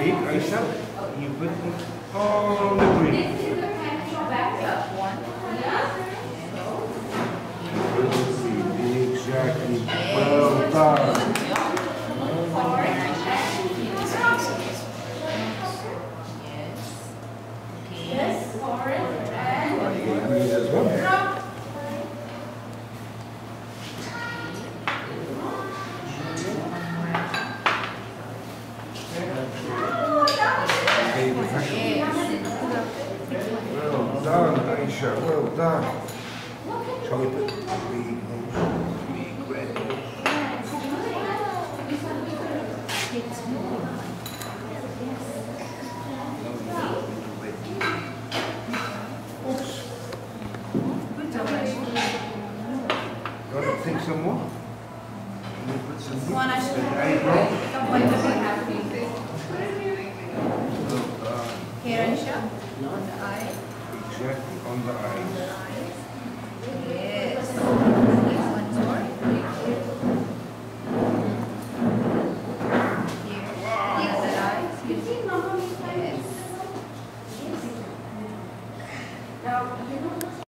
big, Aisha. You put it on the green. Exactly. Well done. Yes, orange and There's one. Well done, Aisha. Well done. Shall we put big red? Got to think some more? Can we put some one I should here and show on the eye. Exactly, on the eyes. Yes. This one's more. Here. The other eyes. Yes.